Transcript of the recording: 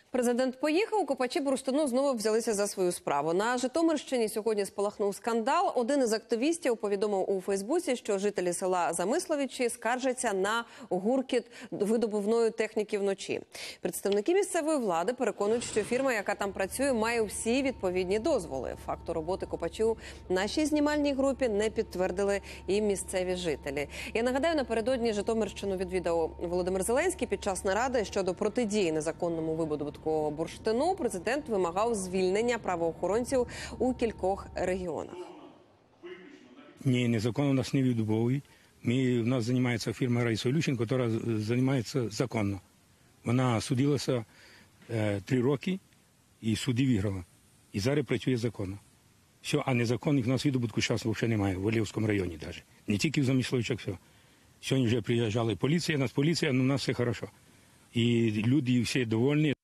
Президент поїхав, копачі бурштину знову взялися за свою справу. На Житомирщині сьогодні спалахнув скандал. Один із активістів повідомив у Фейсбуці, що жителі села Замисловичі скаржаться на гуркіт видобувної техніки вночі. Представники місцевої влади переконують, що фірма, яка там працює, має всі відповідні дозволи. Факту роботи копачів нашій знімальній групі не підтвердили і місцеві жителі. Я нагадаю, напередодні Житомирщину відвідав Володимир Зеленський. Під час наради щодо протидії незаконному видобутку бурштину президент вимагав звільнення правоохоронців у кількох регіонах. Ні, незаконно нас не видобувають. У нас займається фірма «Райсолюшн», яка займається законно. Вона судилася 3 роки і суди виграла. І зараз працює законно. Все, а незаконних у нас видобутку зараз взагалі немає, в Олівському районі навіть. Не тільки в Замисловичах, все. Сьогодні вже приїжджала поліція, у нас поліція, але у нас все добре. І люди всі довольні.